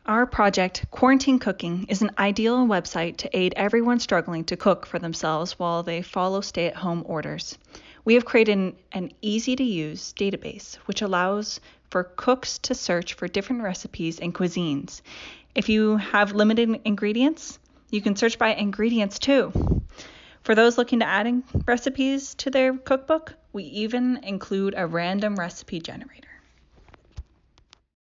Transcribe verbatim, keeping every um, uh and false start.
Our project, Quarantine Cooking, is an ideal website to aid everyone struggling to cook for themselves while they follow stay-at-home orders. We have created an, an easy-to-use database which allows for cooks to search for different recipes and cuisines. If you have limited ingredients, you can search by ingredients too. For those looking to add in recipes to their cookbook, we even include a random recipe generator.